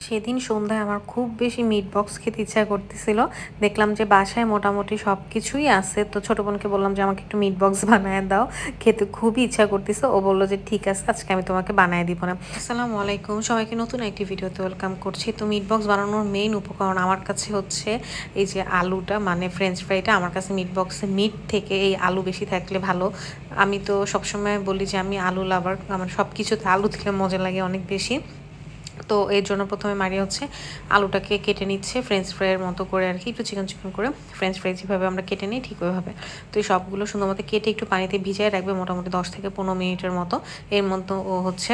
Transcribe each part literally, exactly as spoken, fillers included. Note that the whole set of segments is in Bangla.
সেদিন সন্ধ্যায় আমার খুব বেশি মিট বক্স খেতে ইচ্ছা করতেছিল। দেখলাম যে বাসায় মোটামুটি সব কিছুই আছে, তো ছোটো বোনকে বললাম যে আমাকে একটু মিট বক্স বানায় দাও, খেতে খুবই ইচ্ছা করতেছে। ও বললো যে ঠিক আছে, আজকে আমি তোমাকে বানায় দিব না। আসসালামু আলাইকুম, সবাইকে নতুন একটি ভিডিওতে ওয়েলকাম করছি। তো মিট বক্স বানানোর মেইন উপকরণ আমার কাছে হচ্ছে এই যে আলুটা, মানে ফ্রেঞ্চ ফ্রাইটা। আমার কাছে মিট বক্সে মিট থেকে এই আলু বেশি থাকলে ভালো। আমি তো সবসময় বলি যে আমি আলু লাভার, আমার সব কিছুতে আলু দিলে মজা লাগে অনেক বেশি। তো এর জন্য প্রথমে মারিয়া হচ্ছে আলুটাকে কেটে নিচ্ছে ফ্রেঞ্চ ফ্রাইয়ের মতো করে আর কি, একটু চিকন চিকন করে ফ্রেঞ্চ ফ্রাই যেভাবে আমরা কেটে নিই ঠিক ওইভাবে। তো এই সবগুলো সুন্দর মতো কেটে একটু পানিতে ভিজিয়ে রাখবে মোটামুটি দশ থেকে পনেরো মিনিটের মতো। এর মতো ও হচ্ছে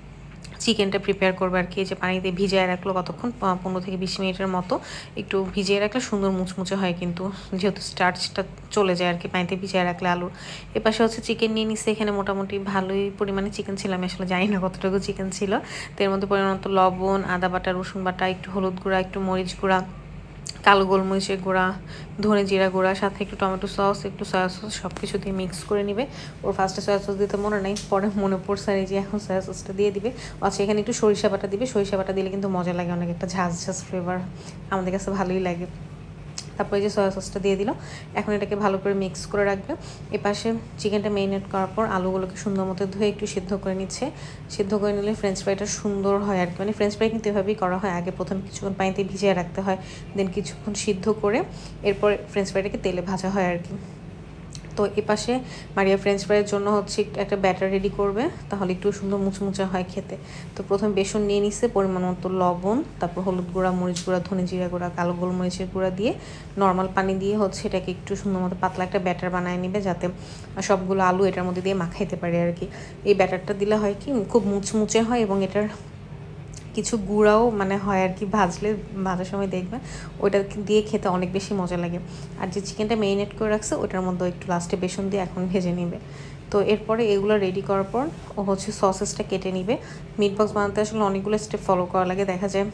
চিকেনটা প্রিপেয়ার করবে আর কি। যে পানিতে ভিজিয়ে রাখলো কতক্ষণ, পনেরো থেকে বিশ মিনিটের মতো একটু ভিজিয়ে রাখলে সুন্দর মুচমুচে হয়, কিন্তু যেহেতু স্টার্চটা চলে যায় আর কি পানিতে ভিজিয়ে রাখলে আলু। এপাশে হচ্ছে চিকেন নিয়ে নিচ্ছে, এখানে মোটামুটি ভালোই পরিমাণে চিকেন ছিল, আমি আসলে জানি না কতটুকু চিকেন ছিল। তো এর মধ্যে পরিমাণ মতো লবণ, আদা বাটা, রসুন বাটা, একটু হলুদ গুঁড়া, একটু মরিচ গুঁড়া, কালো গোলমরিচের গুঁড়া, ধনে জিরা গুঁড়া, সাথে একটু টমেটো সস, একটু সয়া সস, সব কিছু দিয়ে মিক্স করে নিবে। ওর ফার্স্টে সয়া সস দিতে মনে নেই, পরে মনে পড়ছে আর এই যে এখন সয়া সসটা দিয়ে দিবে। আচ্ছা, এখানে একটু সরিষা বাটা দিবে, সরিষা বাটা দিলে কিন্তু মজা লাগে অনেক, একটা ঝাঁঝ ঝাঁঝ ফ্লেভার আমাদের কাছে ভালোই লাগে। তারপরে যে সয়া সসটা দিয়ে দিল, এখন এটাকে ভালো করে মিক্স করে রাখবে। এপাশে চিকেনটা মেরিনেট করার পর আলুগুলোকে সুন্দর মতো ধুয়ে একটু সিদ্ধ করে নিচ্ছে। সিদ্ধ করে নিলে ফ্রেঞ্চ ফ্রাইটা সুন্দর হয় আর কি, মানে ফ্রেঞ্চ ফ্রাই কিন্তু এভাবেই করা হয়, আগে প্রথমে কিছুক্ষণ পানিতে ভিজিয়ে রাখতে হয়, দেন কিছুক্ষণ সিদ্ধ করে এরপর ফ্রেঞ্চ ফ্রাইটাকে তেলে ভাজা হয় আর কি। তো এপাশে মারিয়া ফ্রেঞ্চ ফ্রাইয়ের জন্য হচ্ছে একটা ব্যাটার রেডি করবে, তাহলে একটু সুন্দর মুচমুচে হয় খেতে। তো প্রথমে বেসন নিয়ে নিচ্ছে, পরিমাণ মতো লবণ, তারপর হলুদ গুঁড়া, মরিচ গুঁড়া, ধনে জিরা গুঁড়া, কালো গোলমরিচের গুঁড়া দিয়ে নর্মাল পানি দিয়ে হচ্ছে এটাকে একটু সুন্দর মতো পাতলা একটা ব্যাটার বানায় নিবে, যাতে সবগুলো আলু এটার মধ্যে দিয়ে মাখাইতে পারে আর কি। এই ব্যাটারটা দিলে হয় কি খুব মুচমুচে হয়, এবং এটার কিছু গুঁড়াও মানে হয় আর কি, ভাজলে ভাজার সময় দেখবে ওইটা দিয়ে খেতে অনেক বেশি মজা লাগে। আর যে চিকেনটা মেরিনেট করে রাখছে ওটার মধ্যে একটু লাস্টে বেসন দিয়ে এখন ভেজে নিবে। তো এরপরে এগুলো রেডি করার পর ও হচ্ছে সসেসটা কেটে নিবে। মিট বক্স বানাতে আসলে অনেকগুলো স্টেপ ফলো করা লাগে, দেখা যায়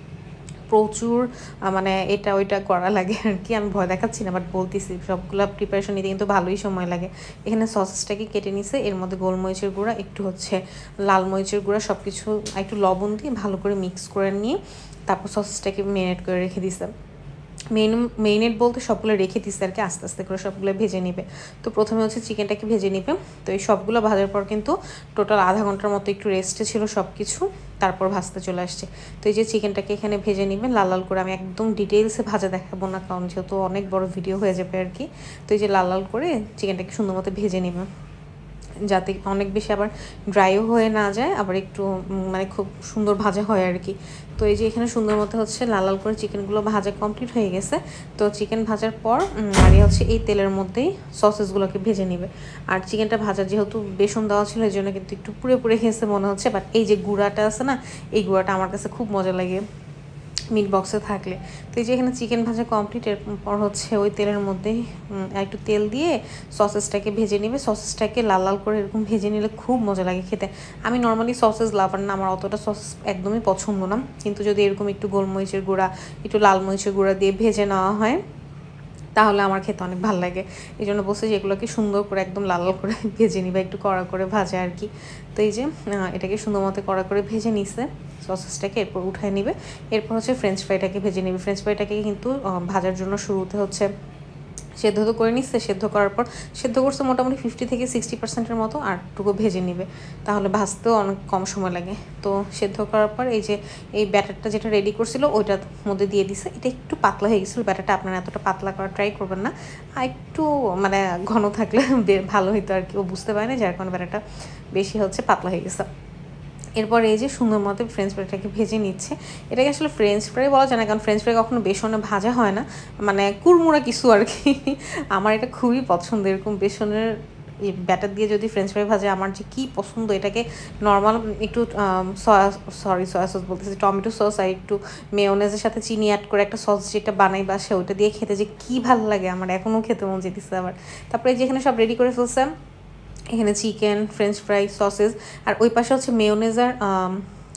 প্রচুর মানে এটা ওইটা করা লাগে আর কি। আমি ভয় দেখাচ্ছি না, বাট বলতেছি সবগুলো প্রিপারেশন নিতে কিন্তু ভালোই সময় লাগে। এখানে সসেসটাকে কেটে নিছে, এর মধ্যে গোলমরিচের গুঁড়া, একটু হচ্ছে লাল মরিচের গুঁড়া, সব কিছু একটু লবণ দিয়ে ভালো করে মিক্স করে নিয়ে তারপর সসেসটাকে ম্যারিনেট করে রেখে দিছে। মেন মেরিনেট বলতে সবগুলো রেখে দিচ্ছে আর কি, আস্তে আস্তে করে সবগুলো ভেজে নিবে। তো প্রথমে হচ্ছে চিকেনটাকে ভেজে নিবে। তো এই সবগুলো ভাজার পর কিন্তু টোটাল আধা ঘন্টার মতো একটু রেস্টে ছিল সব কিছু, তারপর ভাজতে চলে আসছে। তো এই যে চিকেনটাকে এখানে ভেজে নিবে লাল লাল করে, আমি একদম ডিটেলসে ভাজা দেখাবো না কারণ যেহেতু অনেক বড় ভিডিও হয়ে যাবে আর কি। তো এই যে লাল লাল করে চিকেনটাকে সুন্দর মতো ভেজে নিবে, যাতে অনেক বেশি আবার ড্রাইও হয়ে না যায়, আবার একটু মানে খুব সুন্দর ভাজা হয় আর কি। তো এই যে এখানে সুন্দর মতো হচ্ছে লাল লাল করে চিকেনগুলো ভাজা কমপ্লিট হয়ে গেছে। তো চিকেন ভাজার পর আর হচ্ছে এই তেলের মধ্যেই সসেসগুলোকে ভেজে নেবে। আর চিকেনটা ভাজা যেহেতু বেসন দেওয়া ছিল এই জন্য কিন্তু একটু পুড়ে পুড়ে খেয়েছে মনে হচ্ছে, বাট এই যে গুঁড়াটা আছে না, এই গুঁড়াটা আমার কাছে খুব মজা লাগে মিট বক্সে থাকলে। তো এই যে এখানে চিকেন ভাজা কমপ্লিট, এরপর হচ্ছে ওই তেলের মধ্যে একটু তেল দিয়ে সসেসটাকে ভেজে নেবে। সসেসটাকে লাল লাল করে এরকম ভেজে নিলে খুব মজা লাগে খেতে। আমি নর্মালি সসেস লাভার না, আমার অতটা সস একদমই পছন্দ না, কিন্তু যদি এরকম একটু গোলমরিচের গুঁড়া, একটু লাল মরিচের গুঁড়া দিয়ে ভেজে নেওয়া হয় তাহলে আমার খেতে অনেক ভালো লাগে। এই জন্য বলছি যে এগুলোকে সুন্দর করে একদম লাল লাল করে ভেজে নিবে, একটু কড়া করে ভাজা আর কি। তো এই যে এটাকে সুন্দর মতো কড়া করে ভেজে নিছে সসেসটাকে, এরপর উঠায় নিবে। এরপর হচ্ছে ফ্রেঞ্চ ফ্রাইটাকে ভেজে নিবে। ফ্রেঞ্চ ফ্রাইটাকে কিন্তু ভাজার জন্য শুরুতে হচ্ছে সেদ্ধ তো করে নিচ্ছে, সেদ্ধ করার পর সেদ্ধ করছে মোটামুটি ফিফটি থেকে সিক্সটি পার্সেন্টের মতো, আর টুকু ভেজে নিবে, তাহলে ভাজতেও অনেক কম সময় লাগে। তো সেদ্ধ করার পর এই যে এই ব্যাটারটা যেটা রেডি করছিল ওইটার মধ্যে দিয়ে দিছে। এটা একটু পাতলা হয়ে গেছিলো ব্যাটারটা, আপনারা এতটা পাতলা করার ট্রাই করবেন না, আর একটু মানে ঘন থাকলে ভালো হইতো আর কি। ও বুঝতে পারে না যার কারণে ব্যাটারটা বেশি হচ্ছে পাতলা হয়ে গেছে। এরপর এই যে সুন্দর মতো ফ্রেঞ্চ ফ্রাইটাকে ভেজে নিচ্ছে। এটাকে আসলে ফ্রেঞ্চ ফ্রাই বলা যায় না, কারণ ফ্রেঞ্চ ফ্রাই কখনো বেসনে ভাজা হয় না, মানে কুড়মুড়া কিছু আর কি। আমার এটা খুবই পছন্দ, এরকম বেসনের এই ব্যাটার দিয়ে যদি ফ্রেঞ্চ ফ্রাই ভাজে আমার যে কী পছন্দ। এটাকে নর্মাল একটু সয়া সরি সয়া সস বলতেছি টমেটো সস আর একটু মেয়োনেজের সাথে চিনি অ্যাড করে একটা সস যেটা বানাই বাসে, ওইটা দিয়ে খেতে যে কী ভালো লাগে আমার, এখনও খেতে মন যেতেছে আবার। তারপরে যেখানে সব রেডি করে ফেলছে, এখানে চিকেন, ফ্রেঞ্চ ফ্রাই, সসেস, আর ওই পাশে হচ্ছে মেয়োনেজ আর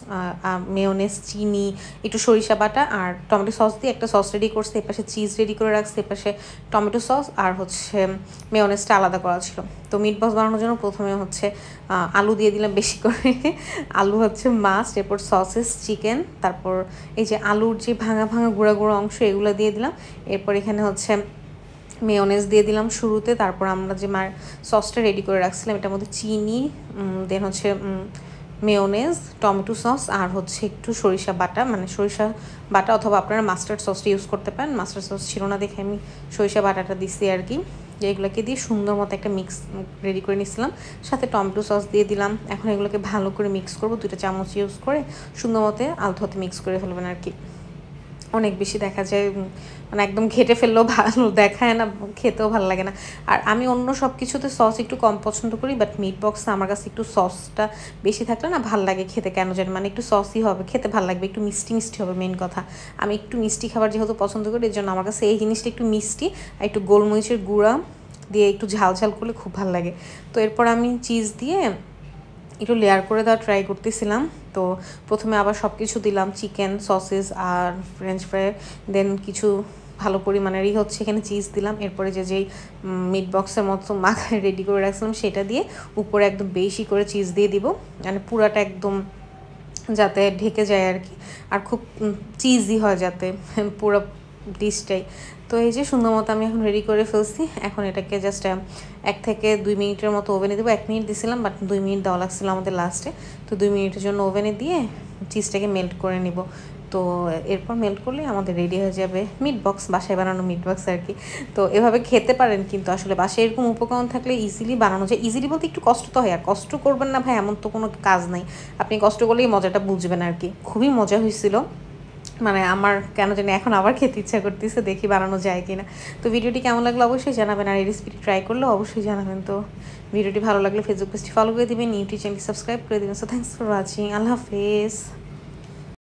মেয়োনেজ, চিনি, একটু সরিষা বাটা আর টমেটো সস দিয়ে একটা সস রেডি করছে। এপাশে চিজ রেডি করে রাখছে, এপাশে টমেটো সস আর হচ্ছে মেয়োনেজটা আলাদা করা ছিল। তো মিট বক্স বানানোর জন্য প্রথমে হচ্ছে আলু দিয়ে দিলাম বেশি করে, আলু হচ্ছে মাস্ট, এরপর সসেস, চিকেন, তারপর এই যে আলুর যে ভাঙা ভাঙা গুঁড়া গুঁড়ো অংশ এগুলো দিয়ে দিলাম। এরপর এখানে হচ্ছে মেয়োনেজ দিয়ে দিলাম শুরুতে, তারপর আমরা যে মার সসটা রেডি করে রাখছিলাম এটার মধ্যে চিনি, দেন হচ্ছে মেয়োনেজ, টমেটো সস আর হচ্ছে একটু সরিষা বাটা, মানে সরিষা বাটা অথবা আপনারা মাস্টার্ড সসটা ইউজ করতে পারেন। মাস্টার্ড সস ছিল না দেখে আমি সরিষা বাটাটা দিচ্ছি আর কি। এগুলোকে দিয়ে সুন্দর মতো একটা মিক্স রেডি করে নিচ্ছিলাম, সাথে টমেটো সস দিয়ে দিলাম। এখন এগুলোকে ভালো করে মিক্স করবো, দুইটা চামচ ইউজ করে সুন্দর মতো আলতো হাতে মিক্স করে ফেলবেন আর কি। অনেক বেশি দেখা যায় মানে একদম ঘেটে ফেললেও ভালো দেখায় না, খেতেও ভালো লাগে না। আর আমি অন্য সব কিছুতে সস একটু কম পছন্দ করি, বাট মিট বক্সে আমার কাছে একটু সসটা বেশি থাকলে না ভাল লাগে খেতে, কেন জানি মানে একটু সসই হবে, খেতে ভালো লাগবে, একটু মিষ্টি মিষ্টি হবে মেন কথা। আমি একটু মিষ্টি খাবার যেহেতু পছন্দ করি, এর জন্য আমার কাছে এই জিনিসটা একটু মিষ্টি আর একটু গোলমরিচের গুঁড়া দিয়ে একটু ঝাল ঝাল করলে খুব ভালো লাগে। তো এরপর আমি চিজ দিয়ে একটু লেয়ার করে দেওয়া ট্রাই করতেছিলাম। তো প্রথমে আবার সব কিছু দিলাম, চিকেন, সসেস আর ফ্রেঞ্চ ফ্রাই, দেন কিছু ভালো পরিমাণেরই হচ্ছে এখানে চিজ দিলাম। এরপরে যে যেই মিট বক্সের মতো মাখায় রেডি করে রাখছিলাম সেটা দিয়ে উপরে একদম বেশি করে চিজ দিয়ে দিব, মানে পুরাটা একদম যাতে ঢেকে যায় আর কি, আর খুব চিজি হয় যাতে পুরো ডিশটাই। তো এই যে সুন্দর মতো আমি এখন রেডি করে ফেলছি। এখন এটাকে জাস্ট এক থেকে দুই মিনিটের মতো ওভেনে দেবো। এক মিনিট দিয়েছিলাম বাট দুই মিনিট দেওয়া লাগছিলো আমাদের লাস্টে, তো দুই মিনিটের জন্য ওভেনে দিয়ে চিজটাকে মেল্ট করে নিব। তো এরপর মেল্ট করলে আমাদের রেডি হয়ে যাবে মিট বক্স, বাসায় বানানো মিট বক্স আর কি। তো এভাবে খেতে পারেন, কিন্তু আসলে বাসায় এরকম উপকরণ থাকলে ইজিলি বানানো যায়। ইজিলি বলতে একটু কষ্ট তো হয়, আর কষ্ট করবেন না ভাই এমন তো কোনো কাজ নাই, আপনি কষ্ট করলেই মজাটা বুঝবেন আর কি। খুবই মজা হয়েছিল, মানে আমার কেন জানি এখন আবার খেতে ইচ্ছা করতেছে, দেখি বানানো যায় কিনা। তো ভিডিওটি কেমন লাগলো অবশ্যই জানাবেন, আর এই রেসিপিটি ট্রাই করলেও অবশ্যই জানাবেন। তো ভিডিওটি ভালো লাগলে ফেসবুক পেজটি ফলো করে দিবেন, ইউটিউব চ্যানেলটি সাবস্ক্রাইব করে দিবেন। সো থ্যাংকস ফর ওয়াচিং, আল্লাহ হাফেজ।